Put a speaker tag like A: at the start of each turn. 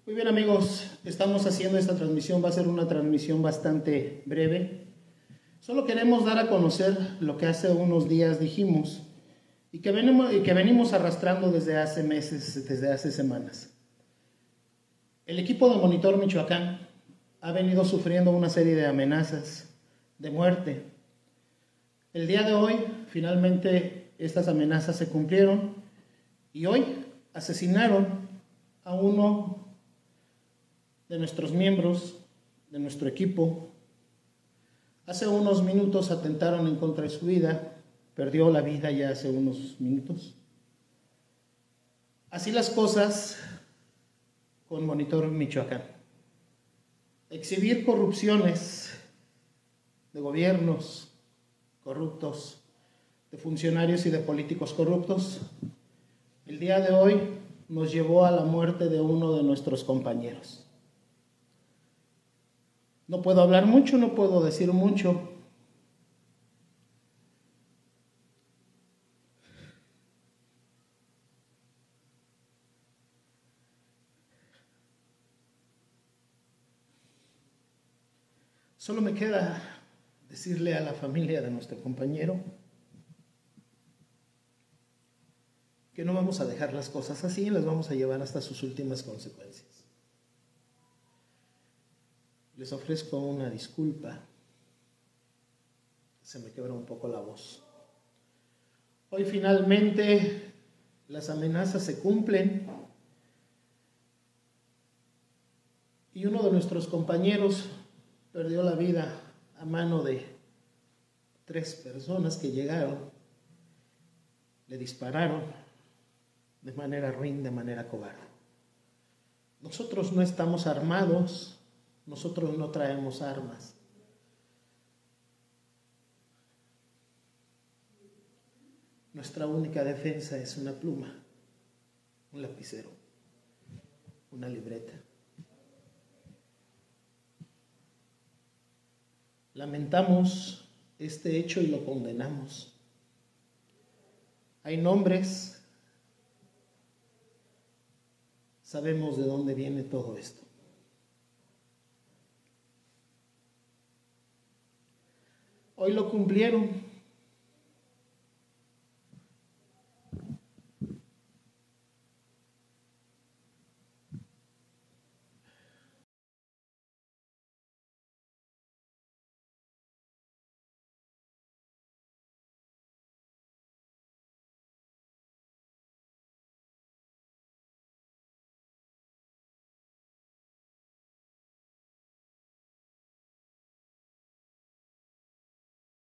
A: Muy bien amigos, estamos haciendo esta transmisión, va a ser una transmisión bastante breve. Solo queremos dar a conocer lo que hace unos días dijimos y que venimos arrastrando desde hace meses, desde hace semanas. El equipo de Monitor Michoacán ha venido sufriendo una serie de amenazas de muerte. El día de hoy, finalmente, estas amenazas se cumplieron y hoy asesinaron a uno de nuestros miembros, de nuestro equipo. Hace unos minutos atentaron en contra de su vida, perdió la vida ya hace unos minutos. Así las cosas con Monitor Michoacán. Exhibir corrupciones de gobiernos corruptos, de funcionarios y de políticos corruptos, el día de hoy nos llevó a la muerte de uno de nuestros compañeros. No puedo hablar mucho, no puedo decir mucho. Solo me queda decirle a la familia de nuestro compañero que no vamos a dejar las cosas así y las vamos a llevar hasta sus últimas consecuencias. Les ofrezco una disculpa. Se me quebra un poco la voz. Hoy finalmente las amenazas se cumplen y uno de nuestros compañeros perdió la vida a mano de 3 personas que llegaron, le dispararon de manera ruin, de manera cobarde. Nosotros no estamos armados, nosotros no traemos armas. Nuestra única defensa es una pluma, un lapicero, una libreta. Lamentamos este hecho y lo condenamos. Hay nombres, sabemos de dónde viene todo esto. Hoy lo cumplieron.